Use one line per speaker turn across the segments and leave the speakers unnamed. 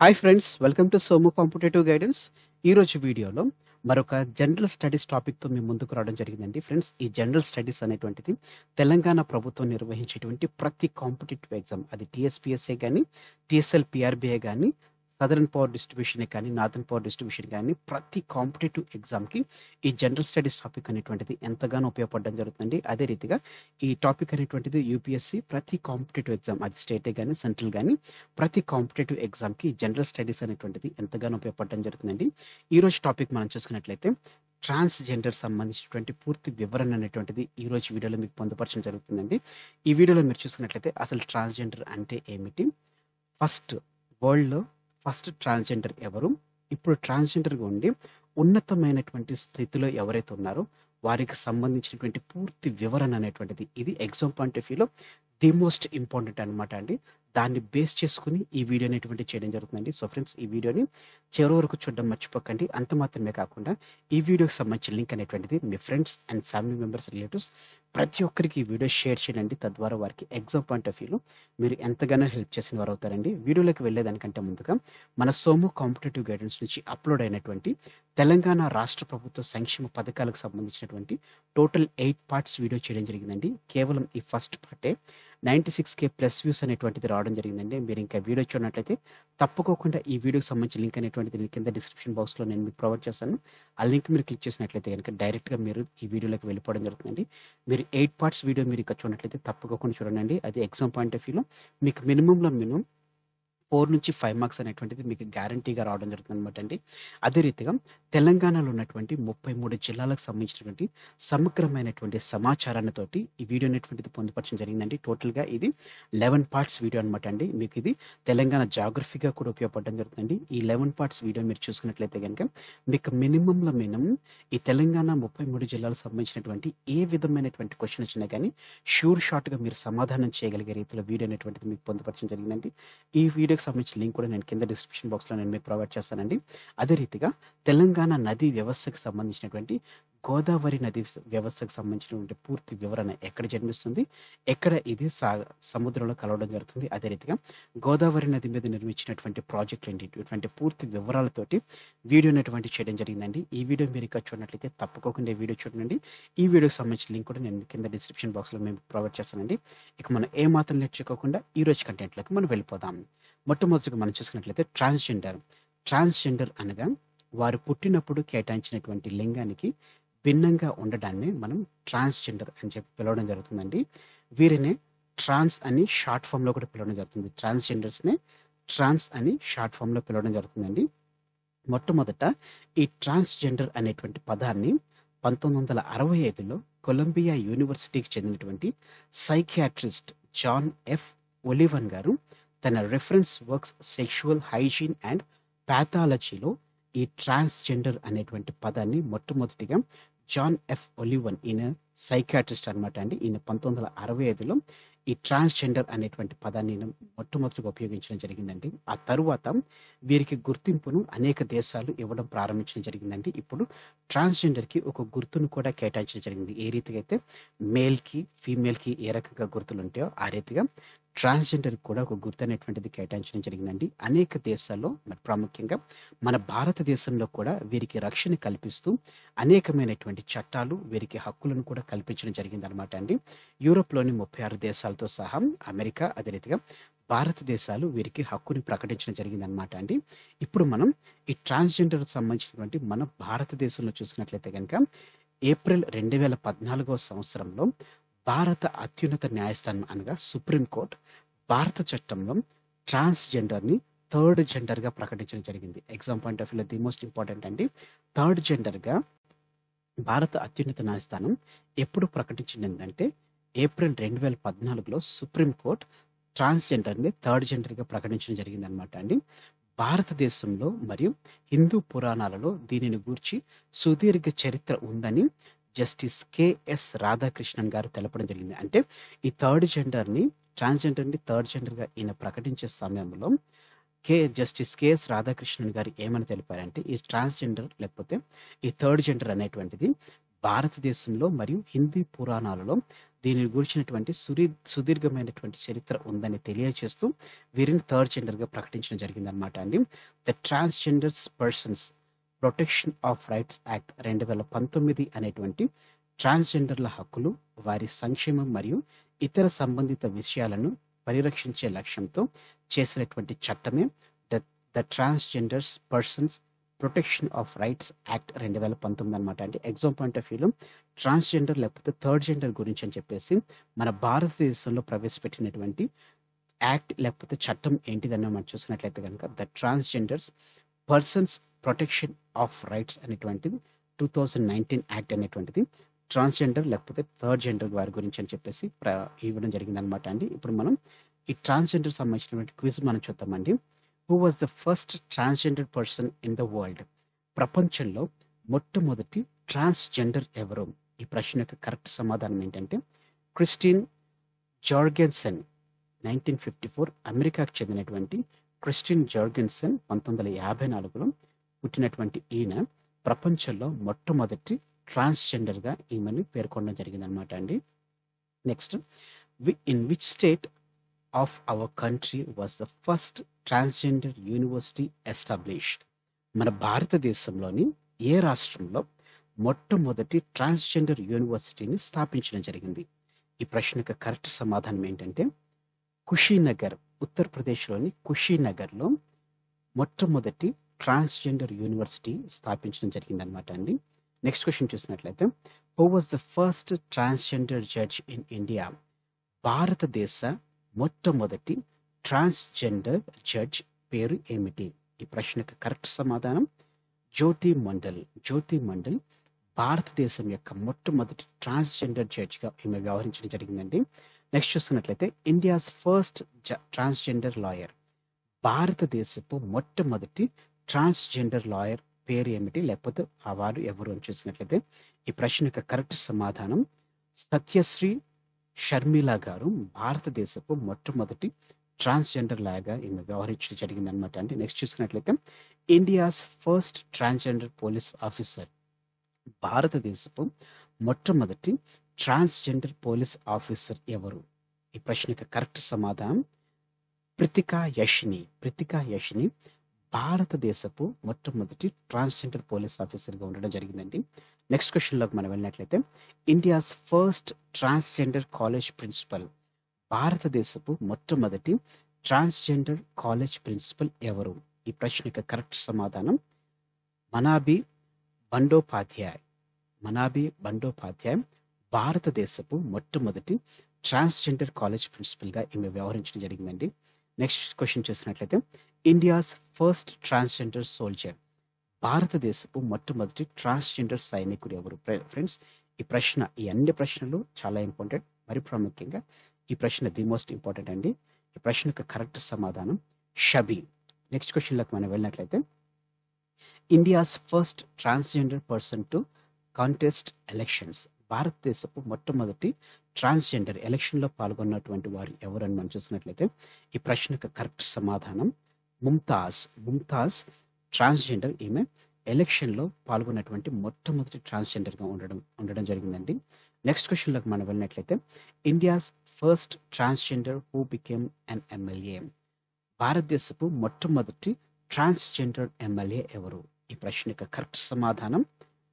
Hi friends, welcome to Somu Competitive Guidance. ఈరోజు వీడియోలో మరొక జనరల్ స్టడీస్ టాపిక్తో మీ ముందుకు రావడం జరిగిందండి. ఫ్రెండ్స్, ఈ జనరల్ స్టడీస్ అనేటువంటిది తెలంగాణ ప్రభుత్వం నిర్వహించేటువంటి ప్రతి కాంపిటేటివ్ ఎగ్జామ్, అది టీఎస్పీఎస్సీ కానీ, టీఎస్ఎల్పీఆర్బీఏ కానీ, సదరన్ పవర్ డిస్ట్రిబ్యూషన్ కానీ, నార్థన్ పవర్ డిస్ట్రిబ్యూషన్ కానీ, ప్రతి కాంపిటేటివ్ ఎగ్జామ్కి ఈ జనరల్ స్టడీస్ టాపిక్ అనేటువంటిది ఎంతగానో ఉపయోగపడడం జరుగుతుంది. అదే రీతిగా ఈ టాపిక్ అనేటువంటిది యూపీఎస్సీ ప్రతి కాంపిటేటివ్ ఎగ్జామ్, అది స్టేటే కానీ సెంట్రల్ కానీ, ప్రతి కాంపిటేటివ్ ఎగ్జామ్కి జనరల్ స్టడీస్ అనేటువంటిది ఎంతగానో ఉపయోగపడడం జరుగుతుందండి. ఈరోజు టాపిక్ మనం చూసుకున్నట్లయితే ట్రాన్స్జెండర్ సంబంధించినటువంటి పూర్తి వివరణ అనేటువంటిది ఈరోజు వీడియోలో మీకు పొందుపరచడం జరుగుతుందండి. ఈ వీడియోలో మీరు చూసుకున్నట్లయితే అసలు ట్రాన్స్జెండర్ అంటే ఏమిటి, వరల్డ్లో ఫస్ట్ ట్రాన్స్జెండర్ ఎవరు, ఇప్పుడు ట్రాన్స్జెండర్గా ఉండి ఉన్నతమైనటువంటి స్థితిలో ఎవరైతే ఉన్నారో వారికి సంబంధించినటువంటి పూర్తి వివరణ అనేటువంటిది ఇది ఎగ్జామ్ పాయింట్ ఆఫ్ వ్యూలో ది మోస్ట్ ఇంపార్టెంట్ అనమాట అండి. దాన్ని బేస్ చేసుకుని ఈ వీడియో అనేటువంటి చేయడం జరుగుతుందండి. సో ఫ్రెండ్స్, ఈ వీడియోని చివరి వరకు చూడడం మర్చిపోకండి. అంత మాత్రమే కాకుండా ఈ వీడియోకి సంబంధించిన లింక్ అనేటువంటిది మీ friends and family members, relatives ప్రతి ఒక్కరికి ఈ వీడియో షేర్ చేయండి. తద్వారా వారికి ఎగ్జామ్ పాయింట్ ఆఫ్ వ్యూలో మీరు ఎంతగానో హెల్ప్ చేసిన వారు అవుతారండి. వీడియోలోకి వెళ్ళేదానికంటే ముందుగా మన సోము కాంపిటేటివ్ గైడెన్స్ నుంచి అప్లోడ్ అయినటువంటి తెలంగాణ రాష్ట్ర ప్రభుత్వ సంక్షేమ పథకాలకు సంబంధించినటువంటి టోటల్ 8 పార్ట్స్ వీడియో చేయడం జరిగిందండి. కేవలం ఈ ఫస్ట్ పార్టే 96K ప్లస్ వ్యూస్ అనేటువంటిది రావడం జరిగిందండి. మీరు ఇంకా వీడియో చూడనట్లయితే తప్పకోకుండా ఈ వీడియోకి సంబంధించిన లింక్ అనేటువంటిది నేను కింద డిస్క్రిప్షన్ బాక్స్లో నేను మీకు ప్రొవైడ్ చేస్తాను. ఆ లింక్ మీరు క్లిక్ చేసినట్లయితే కనుక డైరెక్ట్గా మీరు ఈ వీడియోలోకి వెళ్ళిపోవడం జరుగుతుందండి. మీరు 8 పార్ట్స్ వీడియో మీరు ఇక్కడ చూడనట్లయితే తప్పకోకుండా చూడండి. అది ఎగ్జామ్ పాయింట్ ఆఫ్ వ్యూలో మీకు మినిమంలో 4 నుంచి 5 మార్క్స్ అనేటువంటిది మీకు గ్యారంటీగా రావడం జరుగుతుంది అనమాట అండి. అదే రీతిగా తెలంగాణలో ఉన్నటువంటి 33 జిల్లాలకు సంబంధించినటువంటి సమగ్రమైనటువంటి సమాచారాన్ని తోటి ఈ వీడియో అనేటువంటిది పొందుపరచడం జరిగిందండి. టోటల్గా ఇది 11 పార్ట్స్ వీడియో అనమాట అండి. మీకు ఇది తెలంగాణ జాగ్రఫీగా కూడా ఉపయోగపడడం జరుగుతుంది. ఈ 11 పార్ట్స్ వీడియో మీరు చూసుకున్నట్లయితే కనుక మీకు మినిమంలో ఈ తెలంగాణ 33 జిల్లాలకు సంబంధించినటువంటి ఏ విధమైనటువంటి క్వశ్చన్ వచ్చినా కానీ షూర్ షార్ట్గా మీరు సమాధానం చేయగలిగే రీతిలో వీడియో అనేటువంటిది మీకు పొందుపరచడం జరిగిందండి. ఈ వీడియోకి సంబంధించిన లింక్ కూడా నేను కింద డిస్క్రిప్షన్ బాక్స్లో నేను మీకు ప్రొవైడ్ చేస్తానండి. అదే రీతిగా తెలంగాణ నదీ వ్యవస్థకు సంబంధించినటువంటి గోదావరి నది వ్యవస్థకు సంబంధించినటువంటి పూర్తి వివరణ, ఎక్కడ జన్మిస్తుంది, ఎక్కడ ఇది సముద్రంలో కలవడం జరుగుతుంది, అదే రీతిగా గోదావరి నది మీద నిర్మించినటువంటి ప్రాజెక్టులు ఏంటి, ఇటువంటి పూర్తి వివరాలతోటి వీడియో అనేటువంటి చేయడం జరిగిందండి. ఈ వీడియో మీరు ఇక్కడ చూడనట్లయితే తప్పకుండా ఈ వీడియో చూడండి. ఈ వీడియోకి సంబంధించిన లింక్ కూడా నేను కింద డిస్క్రిప్షన్ బాక్స్లో మేము ప్రొవైడ్ చేస్తానండి. ఇక మనం ఏ మాత్రం నేర్చుకోకుండా ఈ రోజు కంటెంట్లోకి మనం వెళ్ళిపోదాం. మొట్టమొదటిగా మనం చూసుకున్నట్లయితే ట్రాన్స్జెండర్ అనగా వారు పుట్టినప్పుడు కేటాయించినటువంటి లింగానికి భిన్నంగా ఉండడాన్ని మనం ట్రాన్స్జెండర్ అని చెప్పి పిలవడం జరుగుతుందండి. వీరిని ట్రాన్స్ అని షార్ట్ ఫామ్లో కూడా పిలవడం జరుగుతుంది. ట్రాన్స్జెండర్స్ని ట్రాన్స్ అని షార్ట్ ఫామ్లో పిలవడం జరుగుతుందండి. మొట్టమొదట ఈ ట్రాన్స్జెండర్ అనేటువంటి పదాన్ని 1965లో కొలంబియా యూనివర్సిటీకి చెందినటువంటి సైకియాట్రిస్ట్ జాన్ ఎఫ్ ఒలివన్ గారు తన reference works sexual hygiene and ప్యాథాలజీలో ఈ ట్రాన్స్జెండర్ అనేటువంటి పదాన్ని మొట్టమొదటిగా జాన్ ఎఫ్ ఒలివన్, ఈయన సైకియాట్రిస్ట్ అనమాట అండి. ఈయన 1965లో ఈ ట్రాన్స్జెండర్ అనేటువంటి పదాన్ని మొట్టమొదటిగా ఉపయోగించడం జరిగిందండి. ఆ తరువాత వీరికి గుర్తింపును అనేక దేశాలు ఇవ్వడం ప్రారంభించడం జరిగిందండి. ఇప్పుడు ట్రాన్స్జెండర్కి ఒక గుర్తును కూడా కేటాయించడం జరిగింది. ఏ రీతిగా అయితే మేల్కి ఫీమేల్కి ఏ రకంగా గుర్తులు ఉంటాయో ఆ రీతిగా ట్రాన్స్జెండర్ కూడా ఒక గుర్తు అనేటువంటిది కేటాయించడం జరిగిందండి. అనేక దేశాల్లో, మరి ప్రాముఖ్యంగా మన భారతదేశంలో కూడా వీరికి రక్షణ కల్పిస్తూ అనేకమైనటువంటి చట్టాలు, వీరికి హక్కులను కూడా కల్పించడం జరిగింది అనమాట అండి. యూరోప్లోని 36 దేశాలతో సహా అమెరికా, అదే రీతిగా భారతదేశాలు వీరికి హక్కుని ప్రకటించడం జరిగిందనమాట అండి. ఇప్పుడు మనం ఈ ట్రాన్స్జెండర్ సంబంధించినటువంటి మన భారతదేశంలో చూసినట్లయితే కనుక ఏప్రిల్ 2014వ సంవత్సరంలో భారత అత్యున్నత న్యాయస్థానం అనగా సుప్రీంకోర్టు భారత చట్టంలో ట్రాన్స్జెండర్ని థర్డ్ జెండర్గా ప్రకటించడం జరిగింది. ఎగ్జామ్ పాయింట్ ఆఫ్ వ్యూలో ది మోస్ట్ ఇంపార్టెంట్ అండి. థర్డ్ జెండర్గా భారత అత్యున్నత న్యాయస్థానం ఎప్పుడు ప్రకటించిందంటే ఏప్రిల్ 2014లో సుప్రీంకోర్టు ట్రాన్స్జెండర్ని థర్డ్ జెండర్గా ప్రకటించడం జరిగింది అనమాట అండి. భారతదేశంలో మరియు హిందూ పురాణాలలో దీనిని గూర్చి సుదీర్ఘ చరిత్ర ఉందని జస్టిస్ కెఎస్ రాధాకృష్ణన్ గారు తెలపడం జరిగింది. అంటే ఈ ట్రాన్స్జెండర్ని థర్డ్ జెండర్గా ఈయన ప్రకటించే సమయంలో జస్టిస్ కెఎస్ రాధాకృష్ణన్ గారు ఏమని తెలిపారంటే ఈ ట్రాన్స్జెండర్ లేకపోతే ఈ థర్డ్ జెండర్ అనేటువంటిది భారతదేశంలో మరియు హిందీ పురాణాలలో దీని గురించినటువంటి సుదీర్ఘమైనటువంటి చరిత్ర ఉందని తెలియజేస్తూ వీరిని థర్డ్ జెండర్గా ప్రకటించడం జరిగిందనమాట అండి. The transgenders persons protection of rights act 2019 అనేటువంటి ట్రాన్స్జెండర్ల హక్కులు, వారి సంక్షేమం మరియు ఇతర సంబంధిత విషయాలను పరిరక్షించే లక్ష్యంతో చేసినటువంటి చట్టమే the transgenders persons protection of rights act 2019 అనమాట అండి. ఎగ్జామ్ పాయింట్ ఆఫ్ వ్యూలో ట్రాన్స్జెండర్ లేకపోతే థర్డ్ జెండర్ గురించి అని చెప్పేసి మన భారతదేశంలో ప్రవేశపెట్టినటువంటి యాక్ట్ లేకపోతే చట్టం ఏంటిదన్న మనం చూసినట్లయితే కనుక the transgenders persons protection of rights అనేటువంటిది 2019 యాక్ట్ అనేటువంటిది ట్రాన్స్జెండర్ లేకపోతే థర్డ్ జెండర్ వారి గురించి అని చెప్పేసి ఇవ్వడం జరిగిందనమాట అండి. ఇప్పుడు మనం ఈ ట్రాన్స్జెండర్ సంబంధించినటువంటి క్విజ్ మనం చూద్దామండి. Who was the first transgender person in the world? ప్రపంచంలో మొట్టమొదటి ట్రాన్స్జెండర్ ఎవరు? ఈ ప్రశ్న యొక్క కరెక్ట్ సమాధానం ఏంటంటే క్రిస్టిన్ జార్గెన్సన్. 1954 అమెరికాకు చెందినటువంటి క్రిస్టిన్ జార్గెన్సన్ 1954లో పుట్టినటువంటి ఈయన ప్రపంచంలో మొట్టమొదటి ట్రాన్స్జెండర్గా ఈమెను పేర్కొనడం జరిగిందనమాట అండి. Next, in which state of our country was the first transgender university established? మన భారతదేశంలోని ఏ రాష్ట్రంలో మొట్టమొదటి ట్రాన్స్జెండర్ యూనివర్సిటీని స్థాపించడం జరిగింది? ఈ ప్రశ్నకు కరెక్ట్ సమాధానం ఏంటంటే కుషీనగర్. ఉత్తరప్రదేశ్లోని కుషీనగర్లో మొట్టమొదటి ట్రాన్స్జెండర్ యూనివర్సిటీ స్థాపించడం జరిగిందనమాట అండి. నెక్స్ట్ క్వశ్చన్ చూసినట్లయితే who was the first transgender judge in India? భారతదేశ మొట్టమొదటి ట్రాన్స్జెండర్ జడ్జ్ పేరు ఏమిటి? ఈ ప్రశ్నకు కరెక్ట్ సమాధానం జ్యోతి మండల్. జ్యోతి మండల్ భారతదేశం యొక్క మొట్టమొదటి ట్రాన్స్జెండర్ జడ్జ్గా ఈమె వ్యవహరించడం జరిగిందండి. నెక్స్ట్ చూస్తున్నట్లయితే ఇండియాస్ ఫస్ట్ ట్రాన్స్జెండర్ లాయర్. భారతదేశపు మొట్టమొదటి ట్రాన్స్జెండర్ లాయర్ పేరు ఏమిటి, లేకపోతే ఆ వారు ఎవరు అని చూసినట్లయితే ఈ ప్రశ్న యొక్క కరెక్ట్ సమాధానం సత్యశ్రీ షర్మిల గారు భారతదేశపు మొట్టమొదటి ట్రాన్స్జెండర్ లాగా ఈమె వ్యవహరించడం జరిగిందనమాట అండి. నెక్స్ట్ చూసుకున్నట్లయితే India's first transgender police officer. భారతదేశపు మొట్టమొదటి ట్రాన్స్జెండర్ పోలీస్ ఆఫీసర్ ఎవరు? ఈ ప్రశ్నకు కరెక్ట్ సమాధానం ప్రితికా యష్ని. ప్రితికా యష్ని భారతదేశపు మొట్టమొదటి ట్రాన్స్జెండర్ పోలీస్ ఆఫీసర్గా ఉండడం జరిగిందండి. నెక్స్ట్ క్వశ్చన్లోకి మనం వెళ్ళినట్లయితే India's first transgender college principal. భారతదేశపు మొట్టమొదటి ట్రాన్స్జెండర్ కాలేజ్ ప్రిన్సిపల్ ఎవరు? ఈ ప్రశ్నకు కరెక్ట్ సమాధానం మనాబీ బండోపాధ్యాయ్. మనాబీ బండోపాధ్యాయ్ భారతదేశపు మొట్టమొదటి ట్రాన్స్జెండర్ కాలేజ్ ప్రిన్సిపల్గా ఈమె వ్యవహరించడం జరిగిందండి. నెక్స్ట్ క్వశ్చన్ చూసినట్లయితే ఇండియాస్ ఫస్ట్ ట్రాన్స్జెండర్ సోల్జర్. భారతదేశపు మొట్టమొదటి ట్రాన్స్జెండర్ సైనికుడు ఎవరు? ఫ్రెండ్స్, ఈ అన్ని ప్రశ్నలు చాలా ఇంపార్టెంట్. మరి ప్రాముఖ్యంగా ఈ ప్రశ్న ది మోస్ట్ ఇంపార్టెంట్ అండి. ఈ ప్రశ్నకు కరెక్ట్ సమాధానం షబీ. నెక్స్ట్ క్వశ్చన్లోకి మనం వెళ్ళినట్లయితే India's first transgender person to contest elections. భారతదేశపు మొట్టమొదటి ట్రాన్స్జెండర్ ఎలక్షన్లో పాల్గొన్నటువంటి వారు ఎవరని మనం చూసినట్లయితే ఈ ప్రశ్నకు కరెక్ట్ సమాధానం ముంతాజ్. ముంతాజ్ ట్రాన్స్జెండర్. ఈమె ఎలక్షన్లో పాల్గొన్నటువంటి మొట్టమొదటి ట్రాన్స్జెండర్గా ఉండడం జరిగిందండి. నెక్స్ట్ క్వశ్చన్లోకి మనం వెళ్ళినట్లయితే India's first transgender who became an MLA. భారతదేశపు మొట్టమొదటి ట్రాన్స్జెండర్ ఎమ్మెల్యే ఎవరు? ఈ ప్రశ్నకు కరెక్ట్ సమాధానం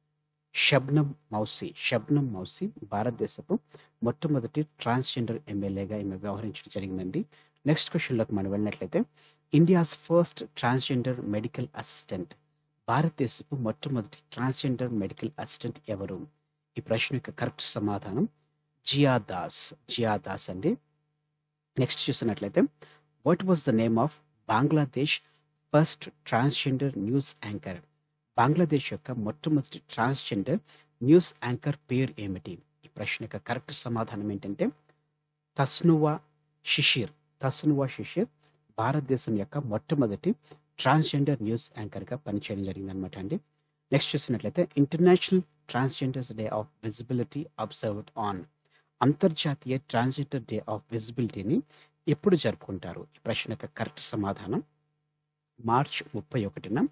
షబ్నం మౌసి. షబ్నం మౌసి భారతదేశపు మొట్టమొదటి ట్రాన్స్జెండర్ ఎమ్మెల్యేగా ఈమె వ్యవహరించడం జరిగిందండి. నెక్స్ట్ క్వశ్చన్లోకి మనం వెళ్ళినట్లయితే India's first transgender medical assistant. భారతదేశపు మొట్టమొదటి ట్రాన్స్జెండర్ మెడికల్ అసిస్టెంట్ ఎవరు? ఈ ప్రశ్న యొక్క కరెక్ట్ సమాధానం జియా దాస్. జియా దాస్ అండి. నెక్స్ట్ చూసినట్లయితే what was the name of Bangladesh first transgender news anchor. Bangladesh యొక్క మొట్టమొదటి ట్రాన్స్జెండర్ న్యూస్ యాంకర్ పేరు ఏమిటి? ఈ ప్రశ్న యొక్క కరెక్ట్ సమాధానం ఏంటంటే తస్నువా షిషిర్. తస్నువా షిషిర్ భారతదేశం యొక్క మొట్టమొదటి ట్రాన్స్జెండర్ న్యూస్ యాంకర్గా పనిచేయడం జరిగిందనమాట అండి. నెక్స్ట్ చూసినట్లయితే international transgenders day of visibility observed on. అంతర్జాతీయ ట్రాన్స్జెండర్ డే ఆఫ్ విజిబిలిటీని ఎప్పుడు జరుపుకుంటారు? ఈ ప్రశ్న యొక్క కరెక్ట్ సమాధానం మార్చ్ 31న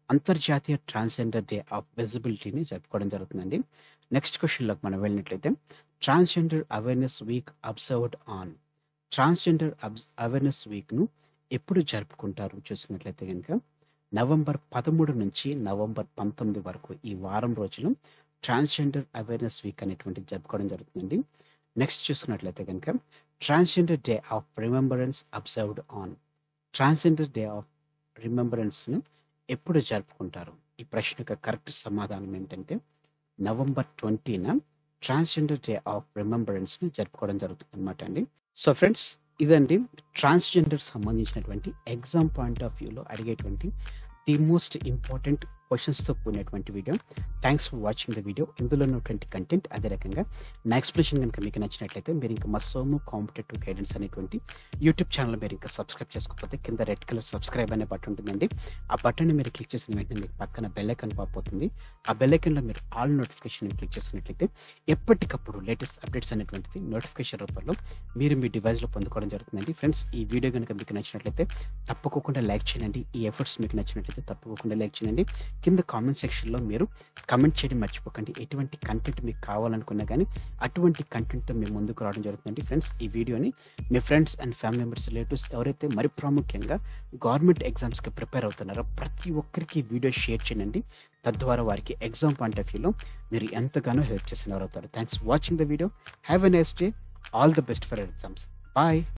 అంతర్జాతీయ ట్రాన్స్జెండర్ డే ఆఫ్ విజిబిలిటీని జరుపుకోవడం జరుగుతుందండి. నెక్స్ట్ క్వశ్చన్లోకి మనం వెళ్ళినట్లయితే transgender awareness week observed on. Transgender awareness వీక్ను ఎప్పుడు జరుపుకుంటారు చూసినట్లయితే కనుక నవంబర్ 13 నుంచి నవంబర్ 19 వరకు ఈ వారం రోజులు ట్రాన్స్జెండర్ అవేర్నెస్ వీక్ అనేటువంటి జరుపుకోవడం జరుగుతుందండి. నెక్స్ట్ చూసుకున్నట్లయితే కనుక transgender day of remembrance observed on. Transgender day of రిమెంబరెన్స్ని ఎప్పుడు జరుపుకుంటారు? ఈ ప్రశ్నకు కరెక్ట్ సమాధానం ఏంటంటే నవంబర్ 20న ట్రాన్స్జెండర్ డే ఆఫ్ రిమెంబరెన్స్ని జరుపుకోవడం జరుగుతుంది అనమాట అండి. సో ఫ్రెండ్స్, ఇదండి ట్రాన్స్జెండర్ సంబంధించినటువంటి ఎగ్జామ్ పాయింట్ ఆఫ్ వ్యూలో అడిగేటువంటి ది మోస్ట్ ఇంపార్టెంట్ క్వశ్చన్స్తో కూడినటువంటి video. Thanks for watching the video. ఇందులో ఉన్నటువంటి కంటెంట్ అదే రకంగా నా ఎక్స్ప్లెనేషన్ కనుక మీకు నచ్చినట్లయితే మీరు ఇంకా మా సోము కాంపిటేటివ్ గైడెన్స్ అనేటువంటి యూట్యూబ్ ఛానల్ మీరు ఇంకా సబ్స్క్రైబ్ చేసుకోకపోతే కింద రెడ్ కలర్ సబ్స్క్రైబ్ అనే బటన్ ఉంటుందండి. ఆ బటన్ని మీరు క్లిక్ చేసిన వెంటనే మీకు పక్కన బెల్ ఐకాన్ పాపోతుంది. ఆ బెల్ ఐకాన్లో మీరు ఆల్ నోటిఫికేషన్ క్లిక్ చేసినట్లయితే ఎప్పటికప్పుడు లేటెస్ట్ అప్డేట్స్ అనేటువంటిది నోటిఫికేషన్ రూపంలో మీరు మీ డివైస్లో పొందుకోవడం జరుగుతుందండి. ఫ్రెండ్స్, ఈ వీడియో కనుక మీకు నచ్చినట్లయితే తప్పకుండా లైక్ చేయండి. ఈ ఎఫర్ట్స్ మీకు నచ్చినట్లయితే తప్పకుండా లైక్ చేయండి. కింద కామెంట్ సెక్షన్లో మీరు కమెంట్ చేయడం మర్చిపోకండి. ఎటువంటి కంటెంట్ మీకు కావాలనుకున్నా కానీ అటువంటి కంటెంట్తో మేము ముందుకు రావడం జరుగుతుందండి. ఫ్రెండ్స్, ఈ వీడియోని మీ friends and family members, relatives ఎవరైతే మరి ప్రాముఖ్యంగా గవర్నమెంట్ ఎగ్జామ్స్కి ప్రిపేర్ అవుతున్నారో ప్రతి ఒక్కరికి వీడియో షేర్ చేయండి. తద్వారా వారికి ఎగ్జామ్ పాయింట్ ఆఫ్ వ్యూలో మీరు ఎంతగానో హెల్ప్ చేసిన వారు అవుతారు. Thanks for watching the video. Have a nice day. All the best for exams. Bye.